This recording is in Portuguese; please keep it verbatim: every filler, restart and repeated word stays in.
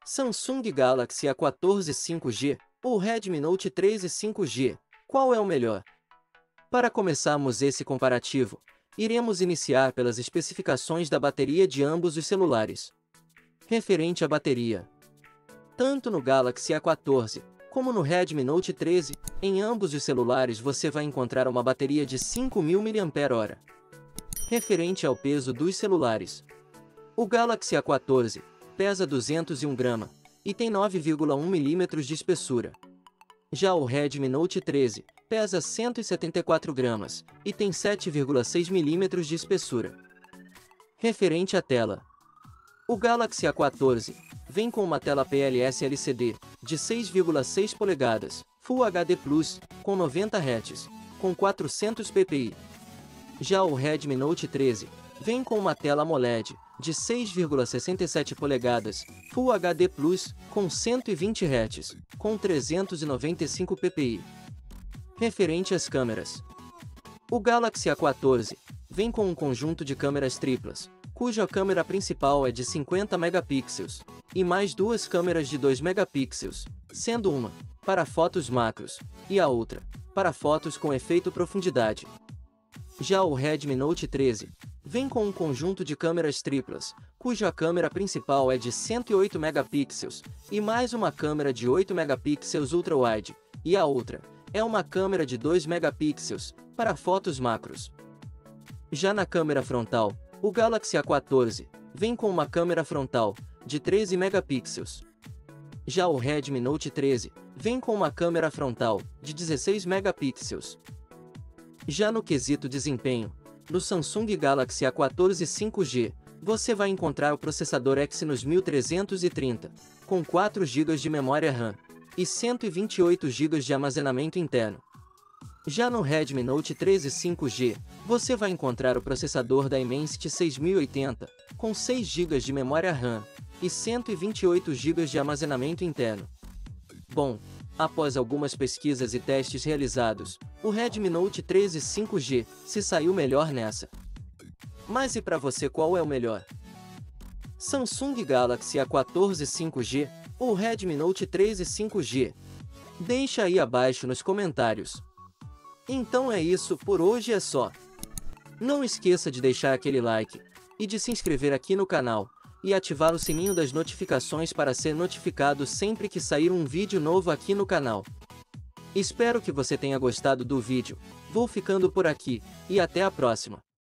Samsung Galaxy A quatorze cinco G ou Redmi Note treze cinco G, qual é o melhor? Para começarmos esse comparativo, iremos iniciar pelas especificações da bateria de ambos os celulares. Referente à bateria, tanto no Galaxy A quatorze como no Redmi Note treze, em ambos os celulares você vai encontrar uma bateria de cinco mil miliampères-hora. Referente ao peso dos celulares, o Galaxy A quatorze pesa duzentos e um gramas e tem nove vírgula um milímetros de espessura. Já o Redmi Note treze pesa cento e setenta e quatro gramas e tem sete vírgula seis milímetros de espessura. Referente à tela, o Galaxy A quatorze vem com uma tela P L S L C D de seis vírgula seis polegadas, Full H D plus, com noventa hertz, com quatrocentos ppi. Já o Redmi Note treze vem com uma tela AMOLED de seis vírgula sessenta e sete polegadas, Full H D plus, com cento e vinte hertz, com trezentos e noventa e cinco ppi. Referente às câmeras, o Galaxy A quatorze vem com um conjunto de câmeras triplas, cuja câmera principal é de cinquenta megapixels, e mais duas câmeras de dois megapixels, sendo uma para fotos macros e a outra para fotos com efeito profundidade. Já o Redmi Note treze vem com um conjunto de câmeras triplas, cuja câmera principal é de cento e oito megapixels, e mais uma câmera de oito megapixels ultra-wide, e a outra é uma câmera de dois megapixels, para fotos macros. Já na câmera frontal, o Galaxy A quatorze vem com uma câmera frontal de treze megapixels. Já o Redmi Note treze vem com uma câmera frontal de dezesseis megapixels. Já no quesito desempenho, no Samsung Galaxy A quatorze cinco G, você vai encontrar o processador Exynos mil trezentos e trinta, com quatro gigas de memória RAM e cento e vinte e oito gigas de armazenamento interno. Já no Redmi Note treze cinco G, você vai encontrar o processador da Dimensity seis mil e oitenta, com seis gigas de memória RAM e cento e vinte e oito gigas de armazenamento interno. Bom, após algumas pesquisas e testes realizados, o Redmi Note treze cinco G se saiu melhor nessa. Mas e para você, qual é o melhor? Samsung Galaxy A quatorze cinco G ou Redmi Note treze cinco G? Deixa aí abaixo nos comentários. Então é isso, por hoje é só. Não esqueça de deixar aquele like e de se inscrever aqui no canal e ativar o sininho das notificações para ser notificado sempre que sair um vídeo novo aqui no canal. Espero que você tenha gostado do vídeo. Vou ficando por aqui e até a próxima.